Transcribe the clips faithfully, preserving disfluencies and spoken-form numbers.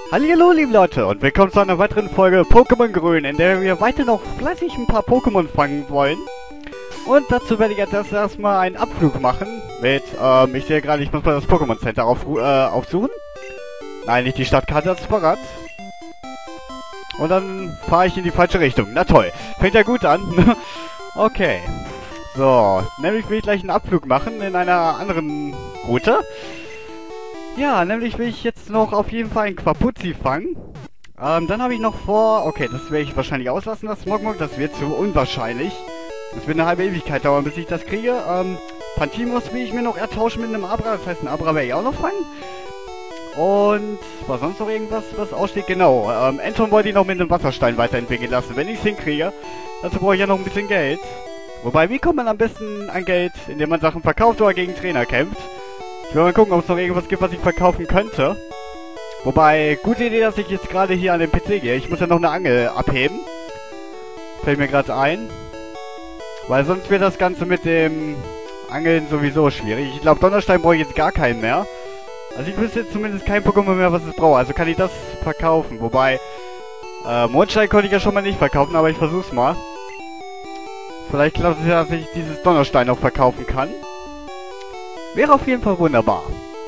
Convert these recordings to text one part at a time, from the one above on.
Hallihallo, liebe Leute, und willkommen zu einer weiteren Folge Pokémon Grün, in der wir weiter noch fleißig ein paar Pokémon fangen wollen. Und dazu werde ich jetzt erst erstmal einen Abflug machen mit, ähm, ich sehe gerade, ich muss mal das Pokémon Center auf, äh, aufsuchen. Nein, nicht die Stadtkarte, das Fahrrad. Und dann fahre ich in die falsche Richtung. Na toll, fängt ja gut an. Okay. So, nämlich will ich gleich einen Abflug machen in einer anderen Route. Ja, nämlich will ich jetzt noch auf jeden Fall einen Quapuzzi fangen. Ähm, dann habe ich noch vor... Okay, das werde ich wahrscheinlich auslassen, das Smogmog. Das wird zu unwahrscheinlich. Das wird eine halbe Ewigkeit dauern, bis ich das kriege. Ähm, Pantimos will ich mir noch ertauschen mit einem Abra. Das heißt, einen Abra werde ich auch noch fangen. Und war sonst noch irgendwas, was aussteht? Genau, ähm, Enton wollte ich noch mit einem Wasserstein weiterentwickeln lassen, wenn ich es hinkriege. Dazu brauche ich ja noch ein bisschen Geld. Wobei, wie kommt man am besten an Geld, indem man Sachen verkauft oder gegen Trainer kämpft? Ich will mal gucken, ob es noch irgendwas gibt, was ich verkaufen könnte. Wobei, gute Idee, dass ich jetzt gerade hier an den P C gehe. Ich muss ja noch eine Angel abheben. Fällt mir gerade ein. Weil sonst wird das Ganze mit dem Angeln sowieso schwierig. Ich glaube, Donnerstein brauche ich jetzt gar keinen mehr. Also ich wüsste jetzt zumindest kein Pokémon mehr, was es braucht. Also kann ich das verkaufen. Wobei, äh, Mondstein konnte ich ja schon mal nicht verkaufen, aber ich versuch's mal. Vielleicht klappt es ja, dass ich dieses Donnerstein noch verkaufen kann. Wäre auf jeden Fall wunderbar.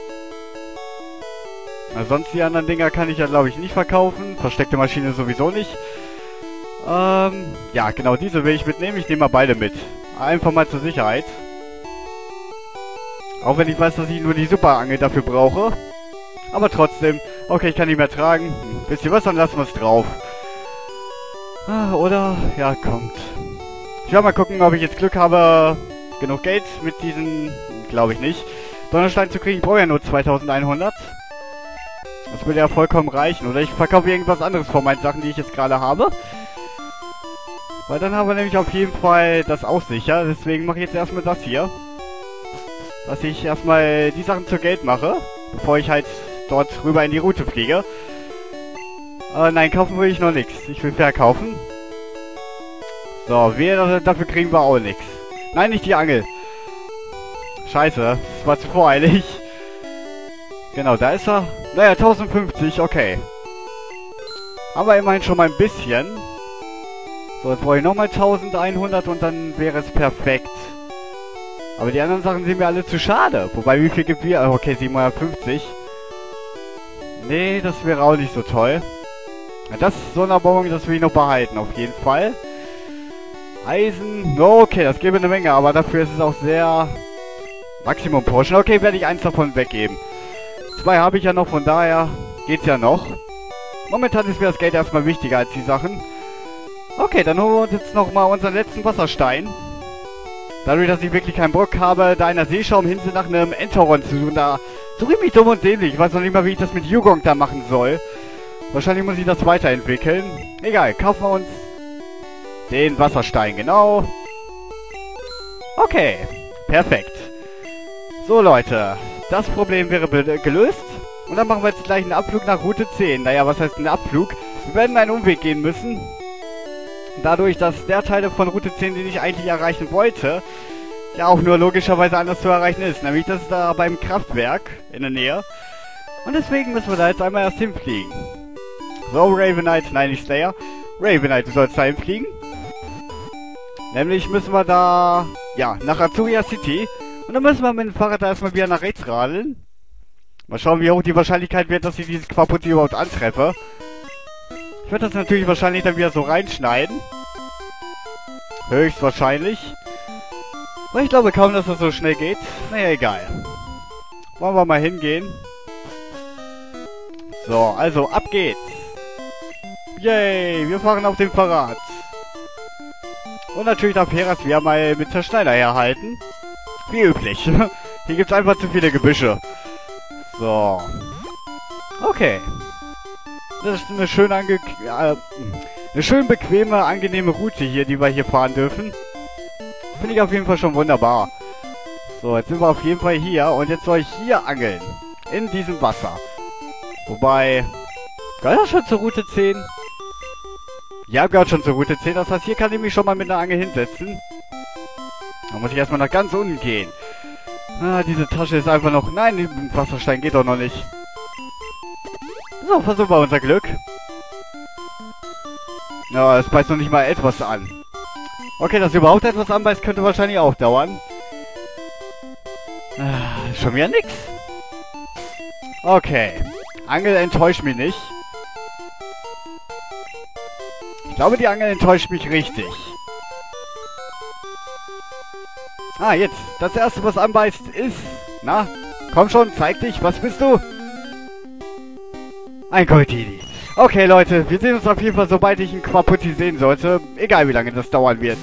Na, sonst die anderen Dinger kann ich ja, glaube ich, nicht verkaufen. Versteckte Maschine sowieso nicht. Ähm, ja, genau, diese will ich mitnehmen. Ich nehme mal beide mit. Einfach mal zur Sicherheit. Auch wenn ich weiß, dass ich nur die Superangel dafür brauche. Aber trotzdem. Okay, ich kann nicht mehr tragen. Hm, wisst ihr was? Dann lassen wir es drauf. Ah, oder? Ja, kommt. Ich werde mal gucken, ob ich jetzt Glück habe, genug Geld mit diesen... Glaube ich nicht. Donnerstein zu kriegen, ich brauche ja nur zweitausendeinhundert. Das würde ja vollkommen reichen. Oder ich verkaufe irgendwas anderes von meinen Sachen, die ich jetzt gerade habe. Weil dann haben wir nämlich auf jeden Fall das auch sicher. Deswegen mache ich jetzt erstmal das hier. Dass ich erstmal die Sachen zu Geld mache. Bevor ich halt dort rüber in die Route fliege. Äh, nein, kaufen will ich noch nichts. Ich will verkaufen. So, wir dafür kriegen wir auch nichts. Nein, nicht die Angel. Scheiße, das war zu voreilig. Genau, da ist er. Naja, tausendfünfzig, okay. Haben wir immerhin schon mal ein bisschen. So, jetzt brauche ich nochmal eintausendeinhundert und dann wäre es perfekt. Aber die anderen Sachen sind mir alle zu schade. Wobei, wie viel gibt wir? Okay, siebenhundertfünfzig. Nee, das wäre auch nicht so toll. Das Sonderbonbon, das will ich noch behalten, auf jeden Fall. Eisen, okay, das gäbe eine Menge, aber dafür ist es auch sehr... Maximum Portion. Okay, werde ich eins davon weggeben. Zwei habe ich ja noch, von daher geht's ja noch. Momentan ist mir das Geld erstmal wichtiger als die Sachen. Okay, dann holen wir uns jetzt nochmal unseren letzten Wasserstein. Dadurch, dass ich wirklich keinen Bock habe, da in der Seeschauminsel nach einem Entoron zu suchen, da suche ich mich dumm und dämlich. Ich weiß noch nicht mal, wie ich das mit Yugong da machen soll. Wahrscheinlich muss ich das weiterentwickeln. Egal, kaufen wir uns den Wasserstein, genau. Okay, perfekt. So Leute, das Problem wäre gelöst. Und dann machen wir jetzt gleich einen Abflug nach Route zehn. Naja, was heißt ein Abflug? Wir werden einen Umweg gehen müssen. Dadurch, dass der Teil von Route zehn, den ich eigentlich erreichen wollte, ja auch nur logischerweise anders zu erreichen ist. Nämlich das ist da beim Kraftwerk in der Nähe. Und deswegen müssen wir da jetzt einmal erst hinfliegen. So, Ravenite, nein, nicht Slayer. Ravenite, du sollst da hinfliegen. Nämlich müssen wir da, ja, nach Azuria City. Und dann müssen wir mit dem Fahrrad da erstmal wieder nach rechts radeln. Mal schauen, wie hoch die Wahrscheinlichkeit wird, dass ich dieses Quapuzzi überhaupt antreffe. Ich werde das natürlich wahrscheinlich dann wieder so reinschneiden. Höchstwahrscheinlich. Aber ich glaube kaum, dass das so schnell geht. Naja, egal. Wollen wir mal hingehen. So, also ab geht's. Yay, wir fahren auf dem Fahrrad. Und natürlich darf Heras wieder mal mit Zerschneider herhalten. Wie üblich. Hier gibt's einfach zu viele Gebüsche. So. Okay. Das ist eine schön ange... Äh, eine schön bequeme, angenehme Route hier, die wir hier fahren dürfen. Finde ich auf jeden Fall schon wunderbar. So, jetzt sind wir auf jeden Fall hier. Und jetzt soll ich hier angeln. In diesem Wasser. Wobei... Gehört das schon zur Route zehn? Ja, gehört schon zur Route zehn. Das heißt, hier kann ich mich schon mal mit einer Angel hinsetzen. Da muss ich erstmal nach ganz unten gehen. Ah, diese Tasche ist einfach noch... Nein, Wasserstein geht doch noch nicht. So, versuchen wir unser Glück. Ja, es beißt noch nicht mal etwas an. Okay, dass überhaupt etwas anbeißt, könnte wahrscheinlich auch dauern. Ah, schon wieder nix. Okay. Angel enttäuscht mich nicht. Ich glaube, die Angel enttäuscht mich richtig. Ah, jetzt. Das erste, was anbeißt, ist... Na, komm schon, zeig dich. Was bist du? Ein Goldini. Okay, Leute. Wir sehen uns auf jeden Fall, sobald ich einen Quapuzzi sehen sollte. Egal, wie lange das dauern wird.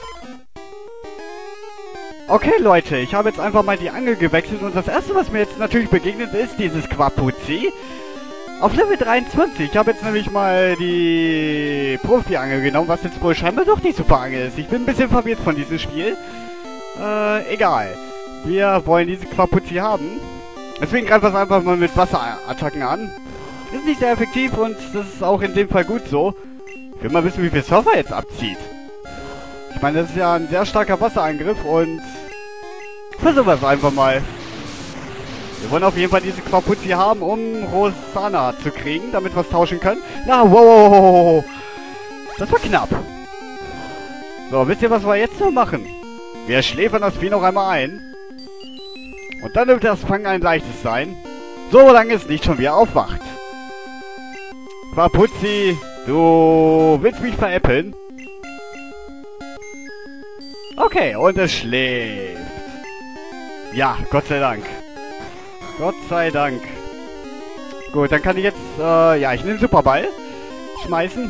Okay, Leute. Ich habe jetzt einfach mal die Angel gewechselt. Und das erste, was mir jetzt natürlich begegnet, ist dieses Quapuzzi. Auf Level dreiundzwanzig. Ich habe jetzt nämlich mal die Profi-Angel genommen, was jetzt wohl scheinbar doch die Super-Angel ist. Ich bin ein bisschen verwirrt von diesem Spiel. Äh, egal. Wir wollen diese Quapuzzi haben. Deswegen greifen wir es einfach mal mit Wasserattacken an. Ist nicht sehr effektiv und das ist auch in dem Fall gut so. Ich will mal wissen, wie viel Surfer jetzt abzieht. Ich meine, das ist ja ein sehr starker Wasserangriff und... versuchen wir es einfach mal. Wir wollen auf jeden Fall diese Quapuzzi haben, um Rosanna zu kriegen, damit wir es tauschen können. Na, wow, wow, wow. Das war knapp. So, wisst ihr, was wir jetzt noch machen? Wir schläfern das Vieh noch einmal ein. Und dann wird das Fangen ein leichtes sein. Solange es nicht schon wieder aufwacht. Quapuzzi, du willst mich veräppeln? Okay, und es schläft. Ja, Gott sei Dank. Gott sei Dank. Gut, dann kann ich jetzt, äh, ja, ich nehme Superball. Schmeißen.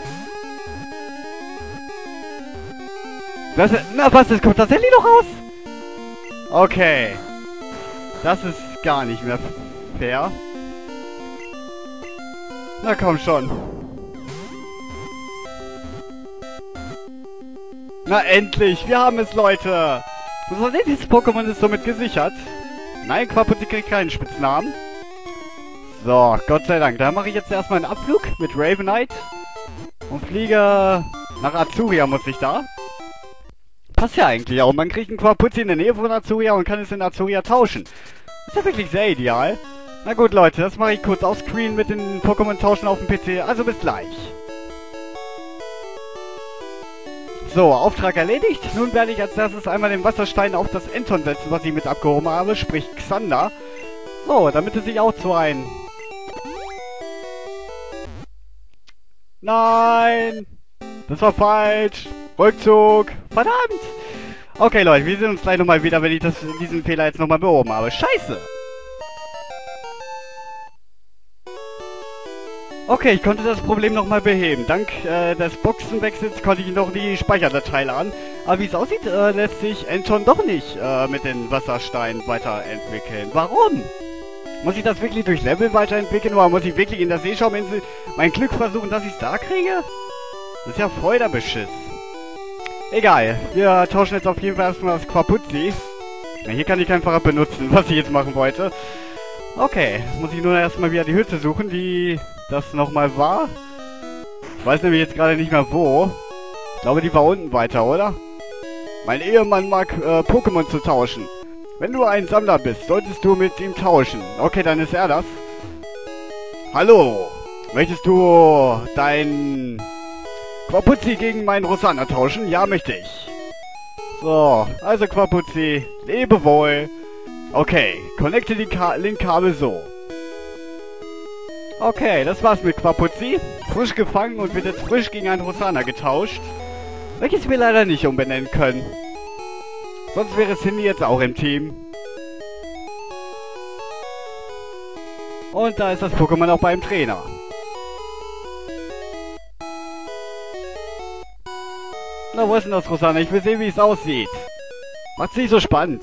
Das, na was, das kommt tatsächlich noch raus? Okay. Das ist gar nicht mehr fair. Na komm schon. Na endlich, wir haben es, Leute. Was denn, dieses Pokémon ist somit gesichert. Nein, Quapuzzi kriegt keinen Spitznamen. So, Gott sei Dank. Da mache ich jetzt erstmal einen Abflug mit Ravenite. Und fliege nach Azuria, muss ich da. Passt ja eigentlich auch. Man kriegt einen Quapuzzi in der Nähe von Azuria und kann es in Azuria tauschen. Ist ja wirklich sehr ideal. Na gut, Leute, das mache ich kurz offscreen mit den Pokémon tauschen auf dem P C. Also bis gleich. So, Auftrag erledigt. Nun werde ich als erstes einmal den Wasserstein auf das Enton setzen, was ich mit abgehoben habe, sprich Xander. So, damit es sich auch zu ein... Nein! Das war falsch! Rückzug! Verdammt! Okay, Leute, wir sehen uns gleich nochmal wieder, wenn ich das, diesen Fehler jetzt nochmal behoben habe. Scheiße! Okay, ich konnte das Problem nochmal beheben. Dank äh, des Boxenwechsels konnte ich noch die Speicherdatei laden. Aber wie es aussieht, äh, lässt sich Enton doch nicht äh, mit den Wassersteinen weiterentwickeln. Warum? Muss ich das wirklich durch Level weiterentwickeln oder muss ich wirklich in der Seeschauminsel mein Glück versuchen, dass ich es da kriege? Das ist ja voll der Beschiss. Egal, wir tauschen jetzt auf jeden Fall erstmal das Quapuzzi. Ja, hier kann ich kein Fahrrad benutzen, was ich jetzt machen wollte. Okay, muss ich nur erstmal wieder die Hütte suchen, die das nochmal war. Ich weiß nämlich jetzt gerade nicht mehr wo. Ich glaube, die war unten weiter, oder? Mein Ehemann mag äh, Pokémon zu tauschen. Wenn du ein Sammler bist, solltest du mit ihm tauschen. Okay, dann ist er das. Hallo, möchtest du dein Quapuzzi gegen meinen Rosanna tauschen? Ja, möchte ich. So, also Quapuzzi, lebe wohl. Okay, connecte die Ka Linkkabel so. Okay, das war's mit Quapuzzi. Frisch gefangen und wird jetzt frisch gegen einen Rosanna getauscht. Welches wir leider nicht umbenennen können. Sonst wäre Cindy jetzt auch im Team. Und da ist das Pokémon auch beim Trainer. Na, wo ist denn das Rosanna? Ich will sehen, wie es aussieht. Macht's nicht so spannend.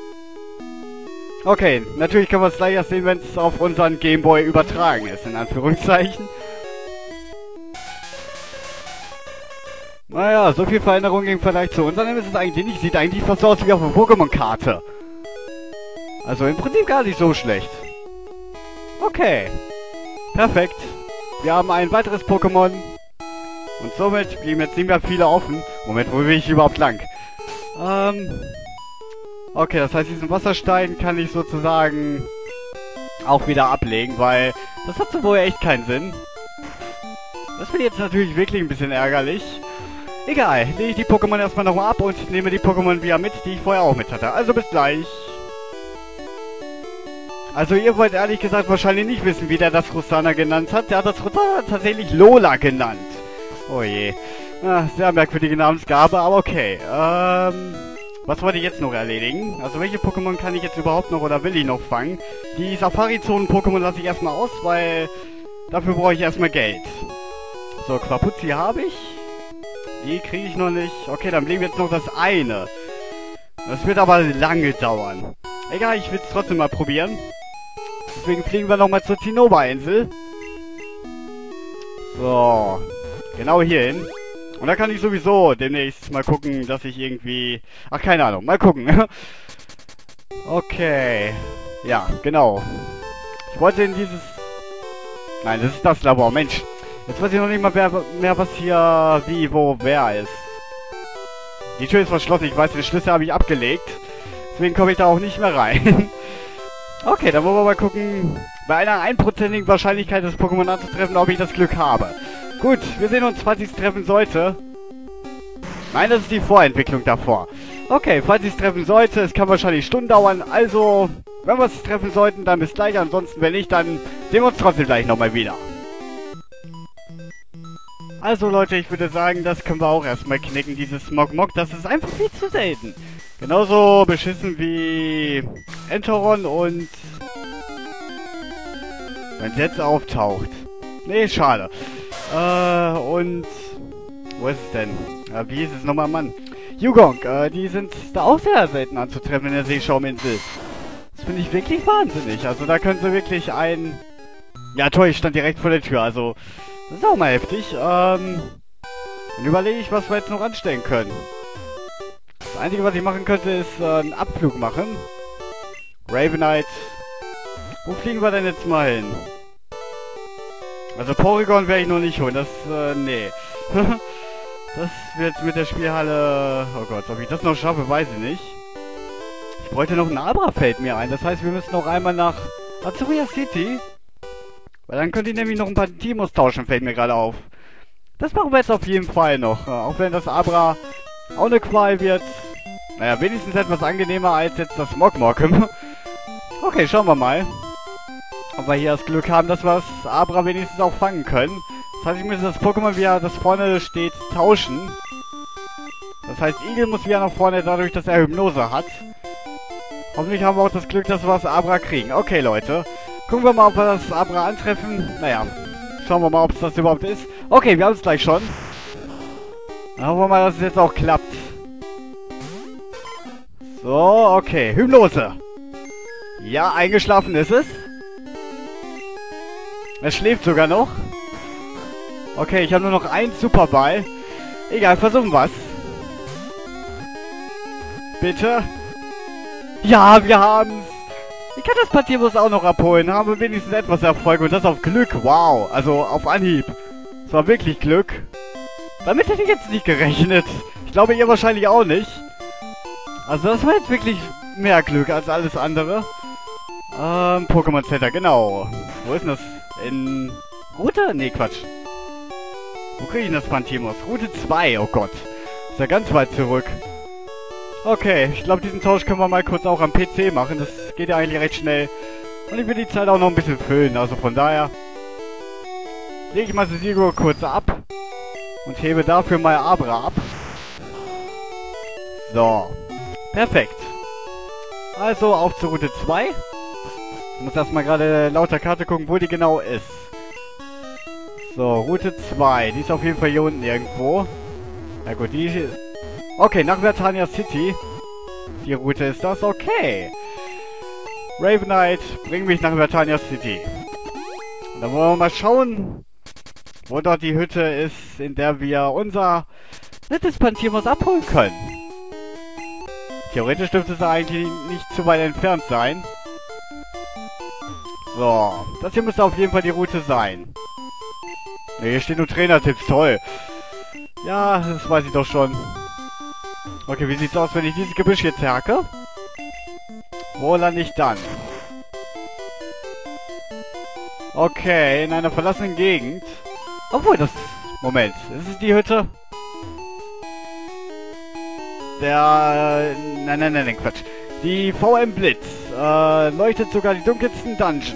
Okay, natürlich können wir es gleich erst sehen, wenn es auf unseren Gameboy übertragen ist, in Anführungszeichen. Naja, so viel Veränderung im Vergleich zu unserem ist es eigentlich nicht. Sieht eigentlich fast so aus wie auf einer Pokémon-Karte. Also im Prinzip gar nicht so schlecht. Okay. Perfekt. Wir haben ein weiteres Pokémon. Und somit blieben jetzt nicht mehr viele offen. Moment, wo will ich überhaupt lang? Ähm... Okay, das heißt, diesen Wasserstein kann ich sozusagen auch wieder ablegen, weil das hat so wohl echt keinen Sinn. Das wird jetzt natürlich wirklich ein bisschen ärgerlich. Egal, lege ich die Pokémon erstmal nochmal ab und nehme die Pokémon wieder mit, die ich vorher auch mit hatte. Also bis gleich. Also ihr wollt ehrlich gesagt wahrscheinlich nicht wissen, wie der das Rosana genannt hat. Der hat das Rosana tatsächlich Lola genannt. Oh je. Ah, sehr merkwürdige Namensgabe, aber okay. Ähm, was wollte ich jetzt noch erledigen? Also welche Pokémon kann ich jetzt überhaupt noch oder will ich noch fangen? Die Safari-Zonen-Pokémon lasse ich erstmal aus, weil dafür brauche ich erstmal Geld. So, Quapuzzi habe ich. Die kriege ich noch nicht. Okay, dann blieb jetzt noch das eine. Das wird aber lange dauern. Egal, ich will es trotzdem mal probieren. Deswegen fliegen wir nochmal zur Zinnober-Insel. So. Genau hierhin. Und da kann ich sowieso demnächst mal gucken, dass ich irgendwie... Ach, keine Ahnung. Mal gucken. Okay. Ja, genau. Ich wollte in dieses... Nein, das ist das Labor. Mensch. Jetzt weiß ich noch nicht mal mehr, mehr was hier... Wie, wo, wer ist. Die Tür ist verschlossen. Ich weiß, den Schlüssel habe ich abgelegt. Deswegen komme ich da auch nicht mehr rein. Okay, dann wollen wir mal gucken, bei einer einprozentigen Wahrscheinlichkeit das Pokémon anzutreffen, ob ich das Glück habe. Gut, wir sehen uns, falls ich es treffen sollte. Nein, das ist die Vorentwicklung davor. Okay, falls ich es treffen sollte, es kann wahrscheinlich Stunden dauern, also, wenn wir es treffen sollten, dann bis gleich. Ansonsten, wenn nicht, dann sehen wir uns trotzdem gleich nochmal wieder. Also Leute, ich würde sagen, das können wir auch erstmal knicken, dieses Smogmog, das ist einfach viel zu selten. Genauso beschissen wie Entoron und wenn es jetzt auftaucht. Nee, schade. Äh, und wo ist es denn? Äh, wie hieß es nochmal, Mann? Yugong, äh, die sind da auch sehr selten anzutreffen in der Seeschauminsel. Das finde ich wirklich wahnsinnig. Also da können sie wirklich ein... Ja toll, ich stand direkt vor der Tür, also das ist auch mal heftig. Ähm, dann überlege ich, was wir jetzt noch anstellen können. Das Einzige, was ich machen könnte, ist äh, einen Abflug machen. Ravenite. Wo fliegen wir denn jetzt mal hin? Also Porygon werde ich noch nicht holen. Das, äh, nee. Das wird mit der Spielhalle... Oh Gott, ob ich das noch schaffe, weiß ich nicht. Ich bräuchte noch ein Abra fällt mir ein. Das heißt, wir müssen noch einmal nach Azuria City. Weil dann könnt ihr nämlich noch ein paar Timos tauschen, fällt mir gerade auf. Das machen wir jetzt auf jeden Fall noch. Auch wenn das Abra auch eine Qual wird. Naja, wenigstens etwas angenehmer als jetzt das Smogmog. Okay, schauen wir mal. Ob wir hier das Glück haben, dass wir das Abra wenigstens auch fangen können. Das heißt, ich muss das Pokémon, wie er das vorne steht, tauschen. Das heißt, Igel muss wieder nach vorne, dadurch, dass er Hypnose hat. Hoffentlich haben wir auch das Glück, dass wir das Abra kriegen. Okay, Leute. Gucken wir mal, ob wir das Abra antreffen. Naja, schauen wir mal, ob es das überhaupt ist. Okay, wir haben es gleich schon. Dann hoffen wir mal, dass es jetzt auch klappt. So, okay. Hypnose. Ja, eingeschlafen ist es. Es schläft sogar noch. Okay, ich habe nur noch einen Superball. Egal, versuchen wir's. Bitte. Ja, wir haben's. Ich kann das Patibus auch noch abholen. Haben wir wenigstens etwas Erfolg und das auf Glück. Wow, also auf Anhieb. Das war wirklich Glück. Damit hätte ich jetzt nicht gerechnet. Ich glaube, ihr wahrscheinlich auch nicht. Also das war jetzt wirklich mehr Glück als alles andere. Ähm, Pokémon Center, genau. Wo ist denn das? In... Route? Nee, Quatsch. Wo kriege ich denn das Pantimos? Route zwei, oh Gott. Ist ja ganz weit zurück. Okay, ich glaube, diesen Tausch können wir mal kurz auch am P C machen. Das geht ja eigentlich recht schnell. Und ich will die Zeit auch noch ein bisschen füllen. Also von daher lege ich mal Sesigo kurz ab. Und hebe dafür mal Abra ab. So. Perfekt. Also auf zur Route zwei. Ich muss erstmal gerade lauter Karte gucken, wo die genau ist. So, Route zwei. Die ist auf jeden Fall hier unten irgendwo. Na gut, die... Okay, nach Vertania City. Die Route ist das. Okay. Ravenite, bring mich nach Vertania City. Und dann wollen wir mal schauen, wo dort die Hütte ist, in der wir unser nettes Pantimos abholen können. Theoretisch dürfte es eigentlich nicht zu weit entfernt sein. So, das hier müsste auf jeden Fall die Route sein. Ne, hier steht nur Trainertipps, toll. Ja, das weiß ich doch schon. Okay, wie sieht's aus, wenn ich dieses Gebüsch jetzt herke? Wo lande ich dann? Okay, in einer verlassenen Gegend. Obwohl, das... Moment, ist es die Hütte? Der... Nein, nein, nein, nein, Quatsch. Die V M Blitz äh, leuchtet sogar die dunkelsten Dungeons.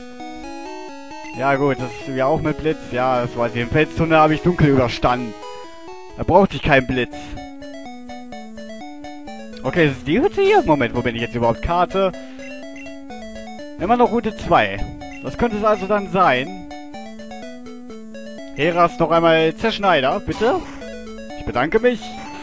Ja gut, das ist ja auch mit Blitz. Ja, das weiß ich. Im Felstunnel habe ich dunkel überstanden. Da brauchte ich keinen Blitz. Okay, ist es die Hütte hier? Moment, wo bin ich jetzt überhaupt? Karte. Immer noch Route zwei. Das könnte es also dann sein. Heras noch einmal Zerschneider, bitte. Ich bedanke mich.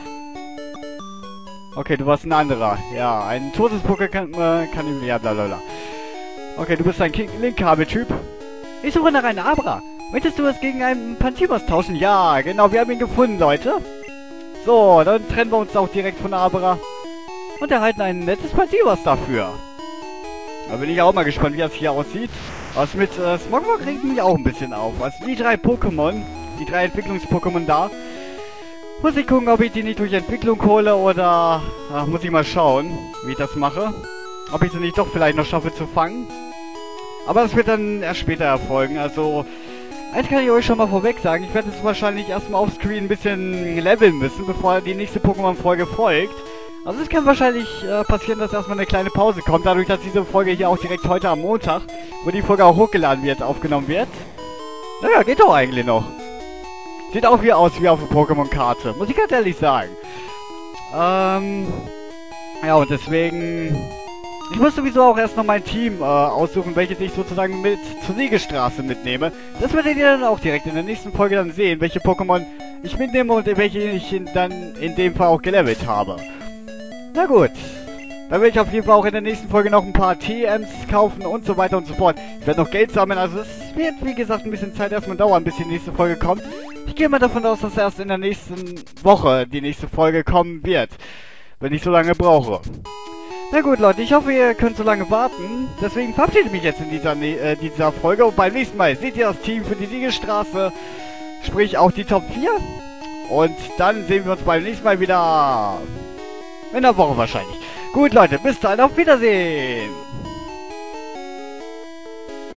Okay, du warst ein anderer. Ja, ein totes Poker kann, äh, kann ihm... Ja, blablabla. Okay, du bist ein Link-Kabel-Typ. Ich suche nach einem Abra. Möchtest du es gegen einen Pantimos tauschen? Ja, genau, wir haben ihn gefunden, Leute. So, dann trennen wir uns auch direkt von Abra. Und erhalten ein nettes Pantimos dafür. Da bin ich auch mal gespannt, wie das hier aussieht. Was mit äh, Smogmog regt mich auch ein bisschen auf. Also die drei Pokémon, die drei Entwicklungs-Pokémon da. Muss ich gucken, ob ich die nicht durch Entwicklung hole oder... Ach, muss ich mal schauen, wie ich das mache. Ob ich sie nicht doch vielleicht noch schaffe zu fangen. Aber das wird dann erst später erfolgen. Also, eins kann ich euch schon mal vorweg sagen. Ich werde jetzt wahrscheinlich erstmal offscreen ein bisschen leveln müssen, bevor die nächste Pokémon-Folge folgt. Also es kann wahrscheinlich äh, passieren, dass erstmal eine kleine Pause kommt, dadurch, dass diese Folge hier auch direkt heute am Montag, wo die Folge auch hochgeladen wird, aufgenommen wird. Naja, geht doch eigentlich noch. Sieht auch wie aus wie auf der Pokémon-Karte, muss ich ganz ehrlich sagen. Ähm, ja, und deswegen... Ich muss sowieso auch erst noch mein Team äh, aussuchen, welches ich sozusagen mit zur Siegestraße mitnehme. Das werdet ihr dann auch direkt in der nächsten Folge dann sehen, welche Pokémon ich mitnehme und welche ich in, dann in dem Fall auch gelevelt habe. Na gut. Dann werde ich auf jeden Fall auch in der nächsten Folge noch ein paar T Ms kaufen und so weiter und so fort. Ich werde noch Geld sammeln, also es wird, wie gesagt, ein bisschen Zeit erstmal dauern, bis die nächste Folge kommt. Ich gehe mal davon aus, dass erst in der nächsten Woche die nächste Folge kommen wird. Wenn ich so lange brauche. Na gut, Leute, ich hoffe, ihr könnt so lange warten. Deswegen verabschiede ich mich jetzt in dieser, äh, dieser Folge. Und beim nächsten Mal seht ihr das Team für die Siegesstraße. Sprich auch die Top vier. Und dann sehen wir uns beim nächsten Mal wieder... In der Woche wahrscheinlich. Gut, Leute, bis dann, auf Wiedersehen.